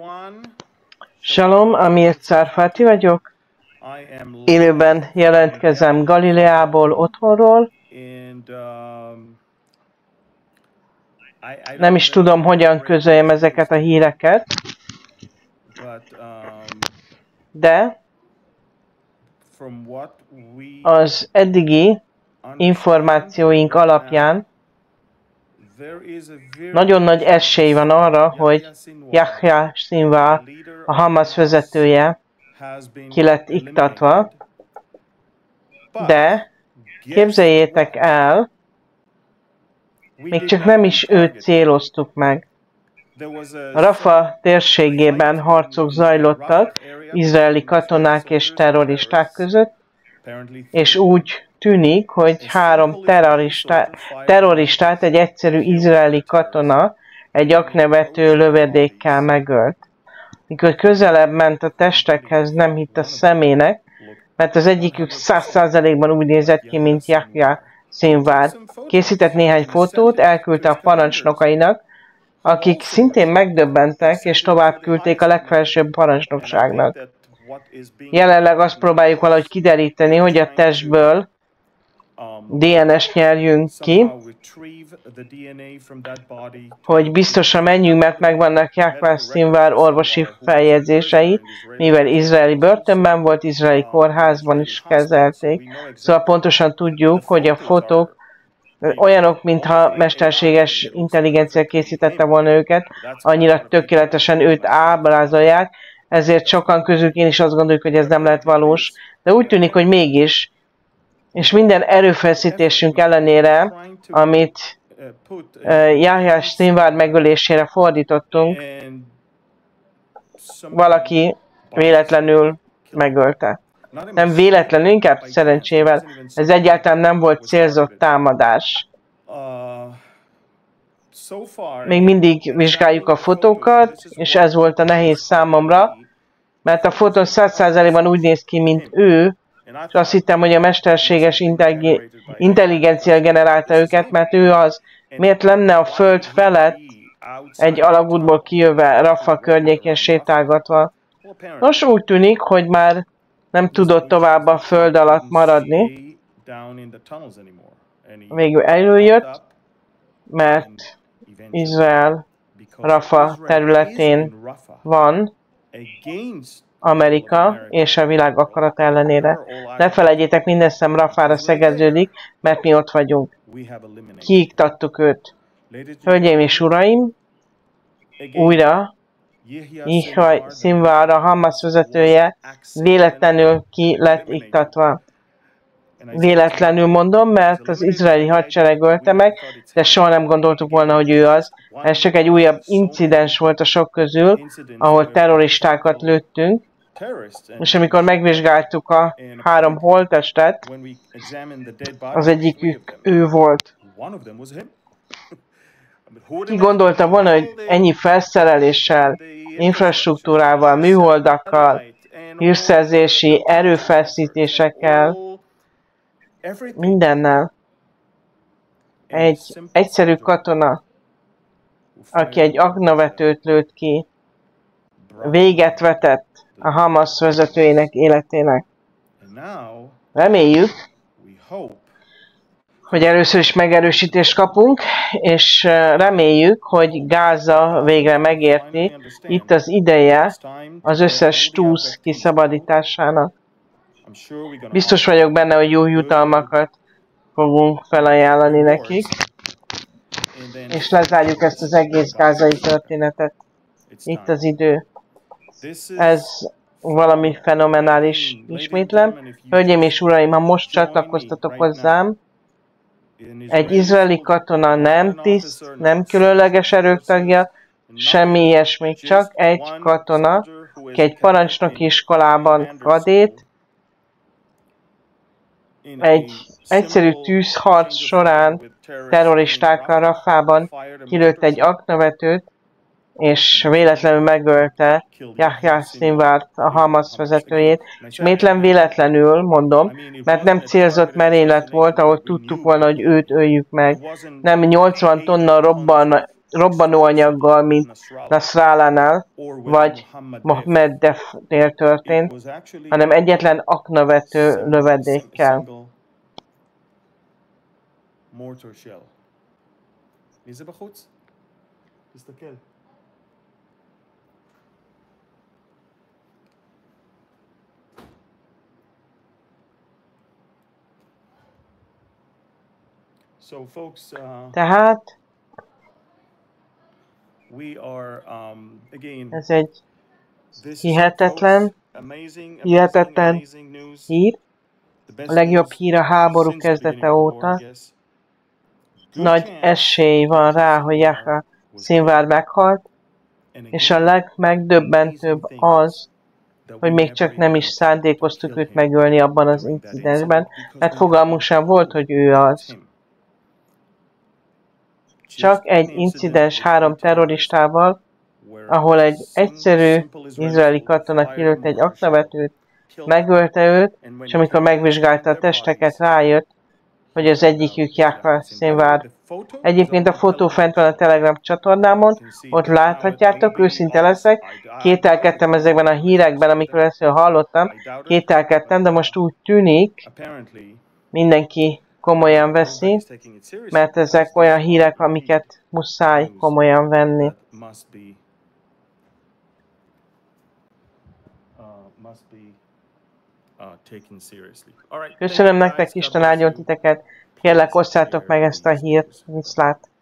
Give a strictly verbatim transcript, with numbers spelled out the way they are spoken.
Shalom, Amir Czárfáti vagyok. Élőben jelentkezem Galileából, otthonról. Nem is tudom, hogyan közöljem ezeket a híreket, de az eddigi információink alapján nagyon nagy esély van arra, hogy Yahya Sinwar, a Hamas vezetője, ki lett iktatva, de képzeljétek el, még csak nem is őt céloztuk meg. A Rafa térségében harcok zajlottak izraeli katonák és terroristák között, és úgy tűnik, hogy három terroristá, terroristát egy egyszerű izraeli katona egy aknevető lövedékkel megölt. Mikor közelebb ment a testekhez, nem hitt a szemének, mert az egyikük száz százalékban úgy nézett ki, mint Yahya Sinwar. Készített néhány fotót, elküldte a parancsnokainak, akik szintén megdöbbentek, és tovább küldték a legfelsőbb parancsnokságnak. Jelenleg azt próbáljuk valahogy kideríteni, hogy a testből dé en es nyerjünk ki, hogy biztosan menjünk, mert megvannak Yahya Sinwar orvosi feljegyzései, mivel izraeli börtönben volt, izraeli kórházban is kezelték. Szóval pontosan tudjuk, hogy a fotók olyanok, mintha mesterséges intelligencia készítette volna őket, annyira tökéletesen őt ábrázolják, ezért sokan közük én is azt gondoljuk, hogy ez nem lehet valós, de úgy tűnik, hogy mégis, és minden erőfeszítésünk ellenére, amit uh, Yahya Sinwar megölésére fordítottunk, valaki véletlenül megölte. Nem véletlenül, inkább szerencsével. Ez egyáltalán nem volt célzott támadás. Még mindig vizsgáljuk a fotókat, és ez volt a nehéz számomra, mert a fotó száz százalékban úgy néz ki, mint ő, és azt hittem, hogy a mesterséges intelligencia generálta őket, mert ő az. Miért lenne a föld felett egy alagútból kijöve, Rafa környékén sétálgatva? Nos, úgy tűnik, hogy már nem tudott tovább a föld alatt maradni. Végül előjött, mert Izrael Rafa területén van, Amerika és a világ akarat ellenére. Ne felejtjétek, minden szem Rafára szegeződik, mert mi ott vagyunk. Kiiktattuk őt. Hölgyeim és uraim, újra Yahya Sinwar, a Hamas vezetője, véletlenül ki lett iktatva. Véletlenül mondom, mert az izraeli hadsereg ölte meg, de soha nem gondoltuk volna, hogy ő az. Ez csak egy újabb incidens volt a sok közül, ahol terroristákat lőttünk, és amikor megvizsgáltuk a három holttestet, az egyikük ő volt. Ki gondolta volna, hogy ennyi felszereléssel, infrastruktúrával, műholdakkal, hírszerzési erőfeszítésekkel, mindennel egy egyszerű katona, aki egy aknavetőt lőtt ki, véget vetett a Hamas vezetőjének életének. Reméljük, hogy először is megerősítést kapunk, és reméljük, hogy Gáza végre megérti, itt az ideje az összes túsz kiszabadításának. Biztos vagyok benne, hogy jó jutalmakat fogunk felajánlani nekik, és lezárjuk ezt az egész gázai történetet. Itt az idő. Ez valami fenomenális, ismétlem. Hölgyeim és uraim, ha most csatlakoztatok hozzám, egy izraeli katona nem tiszt, nem különleges erők tagja, semmi ilyesmi, csak egy katona, aki egy parancsnoki iskolában kadét, egy egyszerű tűzharc során terroristákkal Rafában kilőtt egy aknavetőt, és véletlenül megölte Yahya Sinwart, a Hamas vezetőjét. Ismétlen véletlenül, mondom, mert nem célzott merénylet volt, ahol tudtuk volna, hogy őt öljük meg. Nem nyolcvan tonna robban, robbanóanyaggal, mint Nasrallánál, vagy Mohammednél történt, hanem egyetlen aknavető lövedékkel. Tehát ez egy hihetetlen, hihetetlen hír. A legjobb hír a háború kezdete óta. Nagy esély van rá, hogy Yahya Sinwar meghalt, és a legmegdöbbentőbb az, hogy még csak nem is szándékoztuk őt megölni abban az incidensben, mert fogalmunk sem volt, hogy ő az. Csak egy incidens három terroristával, ahol egy egyszerű izraeli katona kilőtt egy aknavetőt, megölte őt, és amikor megvizsgálta a testeket, rájött, hogy az egyikük Yahya Sinwar. Egyébként a fotó fent van a Telegram csatornámon, ott láthatjátok, őszinte leszek, kételkedtem ezekben a hírekben, amikor ezt hallottam, kételkedtem, de most úgy tűnik, mindenki komolyan veszi, mert ezek olyan hírek, amiket muszáj komolyan venni. Köszönöm nektek, Isten áldjon titeket, kérlek osszátok meg ezt a hírt, viszlát!